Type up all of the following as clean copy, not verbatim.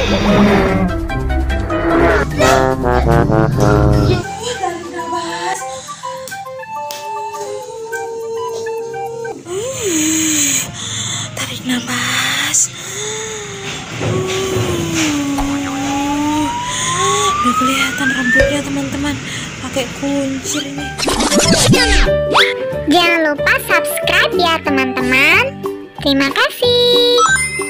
Tarik nafas. Udah kelihatan rambutnya teman-teman, pakai kuncir ini. Jangan lupa subscribe ya teman-teman. Terima kasih.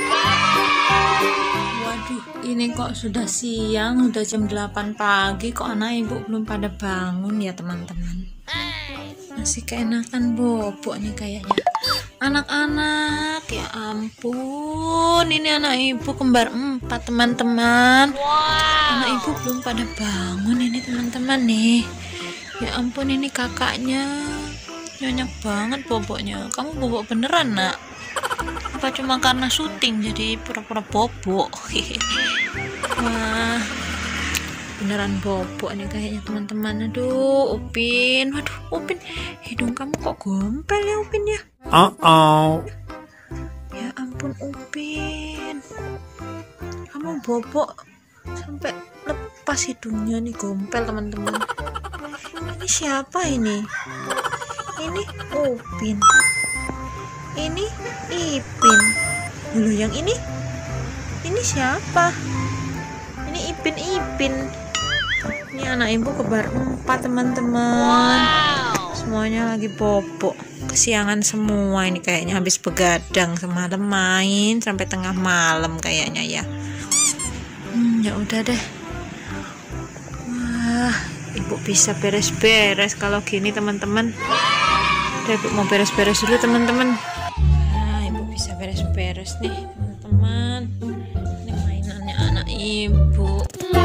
Waduh, ini kok sudah siang, udah jam 8 pagi, kok anak ibu belum pada bangun ya teman-teman. Masih keenakan bobok nih kayaknya. Anak-anak, ya ampun, ini anak ibu kembar 4 teman-teman. Anak ibu belum pada bangun ini teman-teman nih. Ya ampun, ini kakaknya nyenyak banget boboknya. Kamu bobok beneran nak? Apa cuma karena syuting jadi pura-pura bobok? Wah, beneran bobok nih kayaknya teman-teman. Aduh Upin, waduh Upin, hidung kamu kok gompel ya Upin ya? Ya ampun Upin, kamu bobok sampai lepas hidungnya nih, gompel teman-teman. Ini siapa ini? Ini Upin, ini Ipin. Dulu yang ini siapa? Ini Ipin. Ini anak ibu kembar 4 teman-teman. Semuanya lagi bobok, kesiangan semua ini kayaknya, habis begadang semalam, main sampai tengah malam kayaknya ya. Ya udah deh. Wah, ibu bisa beres-beres kalau gini teman-teman. Udah, ibu mau beres-beres dulu teman-teman. Nah, ibu bisa beres-beres nih teman-teman. Ini mainannya anak ibu.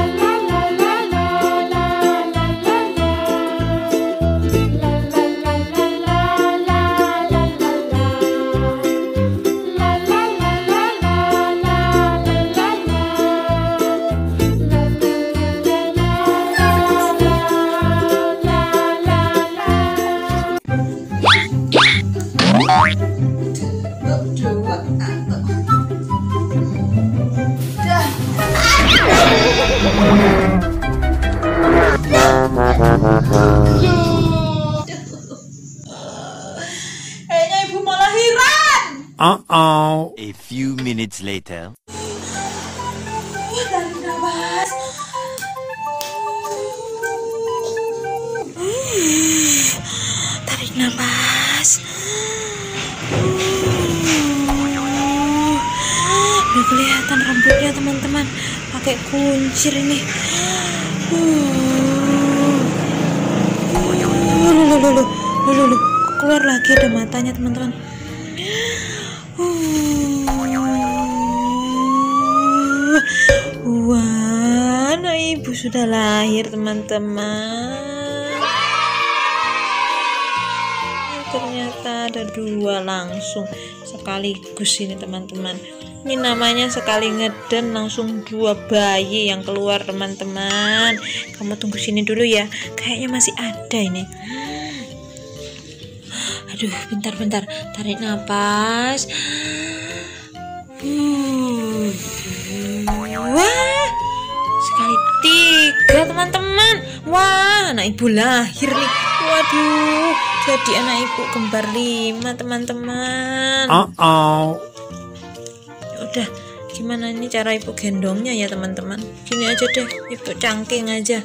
Kayaknya ibu mau lahiran. A few minutes later. Tarik nafas. Tarik nafas. Udah kelihatan rambutnya teman-teman, pakai kuncir ini. Loh, keluar lagi ada matanya teman-teman. Wah, anak ibu sudah lahir teman-teman. Ternyata ada 2 langsung sekaligus ini teman-teman. Ini namanya sekali ngeden langsung 2 bayi yang keluar teman-teman. Kamu tunggu sini dulu ya, kayaknya masih ada ini. Aduh, bentar, tarik nafas. Wah, sekali 3 teman-teman. Wah, anak ibu lahir nih. Waduh, jadi anak ibu kembar 5 teman-teman. Udah, gimana ini cara ibu gendongnya ya teman-teman? Gini aja deh, ibu cangking aja.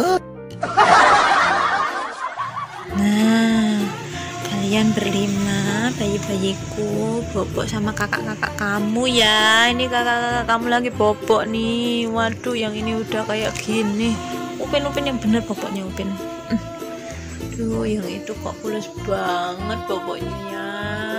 Nah, kalian berlima bayi-bayiku bobok sama kakak-kakak kamu ya. Ini kakak-kakak kamu lagi bobok nih. Waduh, yang ini udah kayak gini. Upin yang bener boboknya Upin. Duh, yang itu kok mulus banget boboknya ya.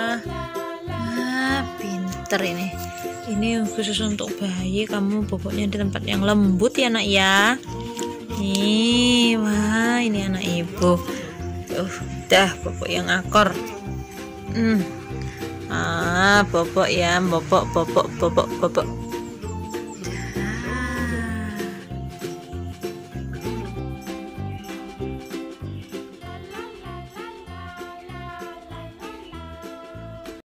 Ah, pinter ini. Ini khusus untuk bayi, kamu boboknya di tempat yang lembut ya nak ya. Nih, wah ini anak ibu. Udah bobok yang akor. Bobok ya, bobok.